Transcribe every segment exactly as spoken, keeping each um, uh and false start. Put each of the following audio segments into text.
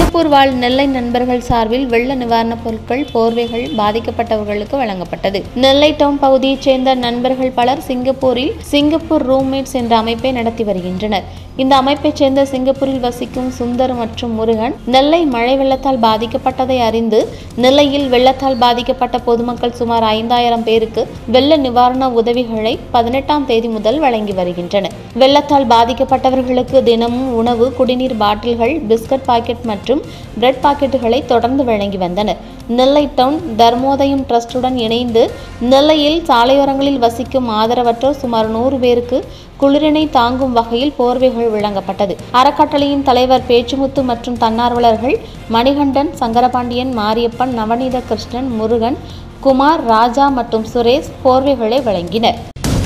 Singapore வாழ் நெல்லை நண்பர்கள் சார்பில் வெள்ள நிவாரணப் பொருட்கள், போர்வைகள் பாதிக்கப்பட்டவர்களுக்கு வழங்கப்பட்டது. நெல்லை டவுன் பகுதியைச் சேர்ந்த நண்பர்கள் பலர் சிங்கப்பூரில் சிங்கப்பூர் ரூம்மேட்ஸ் என்ற அமைப்பை நடத்தி வருகின்றனர். இந்த அமைப்பைச் சேர்ந்த சிங்கப்பூரில் வசிக்கும் சுந்தர் மற்றும் முருகன் நெல்லை மழை வெள்ளத்தால் பாதிக்கப்பட்டதை அறிந்து நெல்லையில் வெள்ளத்தால் பாதிக்கப்பட்ட பொதுமக்கள் சுமார் ஐந்தாயிரம் பேருக்கு வெள்ள நிவாரண உதவிகளை பதினெட்டாம் தேதி முதல் வழங்கி வருகின்றனர். வெள்ளத்தால் பாதிக்கப்பட்டவர்களுக்கு தினமும் உணவு, குடிநீர் பாட்டில்கள், பிஸ்கட் பாக்கெட் மற்றும் பிரெட் பாக்கெட்டுகளை தொடர்ந்து வழங்கி வந்தனர். நெல்லை டவுன் தர்மோதயம் டிரஸ்டுடன் இணைந்து நெல்லையில் சாலையோரங்களில் வசிக்கும் ஆதரவற்றோர் சுமார் நூறு பேருக்கு குளிரினை தாங்கும் வகையில் போர்வைகள் வழங்கப்பட்டது. அறக்கட்டளையின் தலைவர் பேச்சுமுத்து மற்றும் தன்னார்வலர்கள் மணிகண்டன், சங்கரபாண்டியன், மாரியப்பன், நவநீத கிருஷ்ணன், முருகன், குமார், ராஜா மற்றும் சுரேஷ் போர்வைகளை வழங்கினர்.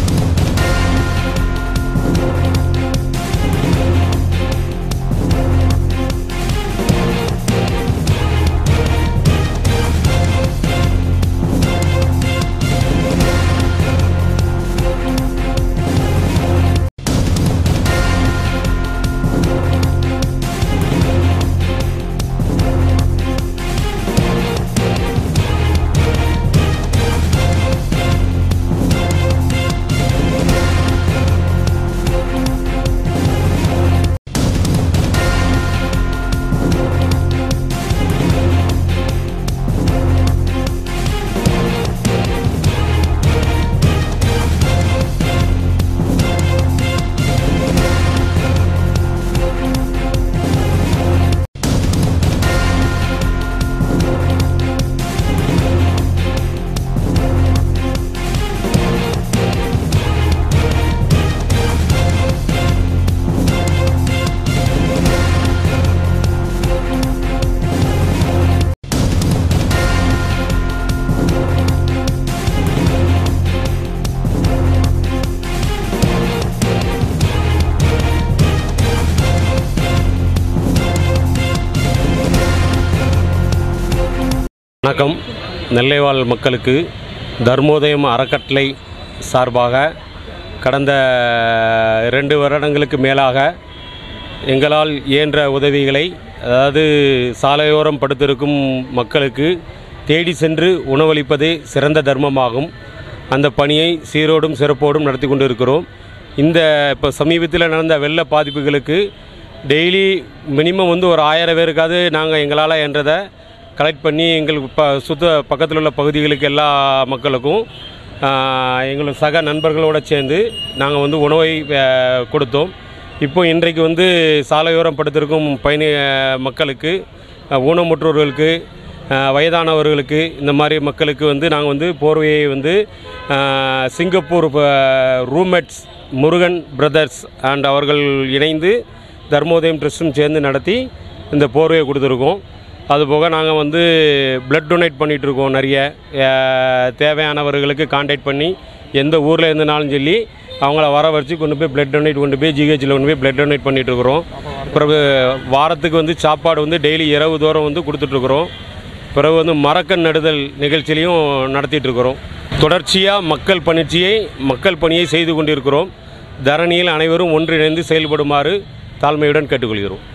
வணக்கம். நெல்லை வாழ் மக்களுக்கு தர்மோதயம் அறக்கட்டளை சார்பாக கடந்த இரண்டு வருடங்களுக்கு மேலாக எங்களால் இயன்ற உதவிகளை, அதாவது சாலையோரம் படுத்திருக்கும் மக்களுக்கு தேடி சென்று உணவளிப்பதே சிறந்த தர்மமாகும். அந்த பணியை சீரோடும் சிறப்போடும் நடத்தி கொண்டு இருக்கிறோம். இந்த இப்போ சமீபத்தில் நடந்த வெள்ள பாதிப்புகளுக்கு டெய்லி மினிமம் வந்து ஒரு ஆயிரம் பேருக்காவது நாங்கள் எங்களால் என்றதை கலெக்ட் பண்ணி எங்களுக்கு ப சுற்ற பக்கத்தில் உள்ள பகுதிகளுக்கு எல்லா மக்களுக்கும் எங்களோட சக நண்பர்களோடு சேர்ந்து நாங்கள் வந்து உணவை கொடுத்தோம். இப்போ இன்றைக்கு வந்து சாலையோரம் படுத்திருக்கும் பயணி மக்களுக்கு, ஊனமுற்றோர்களுக்கு, வயதானவர்களுக்கு, இந்த மாதிரி மக்களுக்கு வந்து நாங்கள் வந்து போர்வையை வந்து Singapore roommates Murugan brothers and அவர்கள் இணைந்து தர்மோதயம் ட்ரஸ்டும் சேர்ந்து நடத்தி இந்த போர்வையை கொடுத்துருக்கோம். அதுபோக நாங்கள் வந்து பிளட் டொனேட் பண்ணிகிட்ருக்கோம். நிறைய தேவையானவர்களுக்கு கான்டாக்ட் பண்ணி எந்த ஊரில் இருந்தனாலும் சொல்லி அவங்கள வர வச்சு கொண்டு போய் பிளட் டொனேட் கொண்டு போய் ஜிஹெச்சில் கொண்டு போய் பிளட் டொனேட் பண்ணிகிட்ருக்குறோம். பிறகு வாரத்துக்கு வந்து சாப்பாடு வந்து டெய்லி இரவு தூரம் வந்து கொடுத்துட்ருக்குறோம். பிறகு வந்து மரக்கன் நடுதல் நிகழ்ச்சியிலையும் நடத்திட்டுருக்குறோம். தொடர்ச்சியாக மக்கள் பணிச்சியை மக்கள் பணியை செய்து கொண்டிருக்கிறோம். தரணியில் அனைவரும் ஒன்றிணைந்து செயல்படுமாறு தாழ்மையுடன் கேட்டுக்கொள்கிறோம்.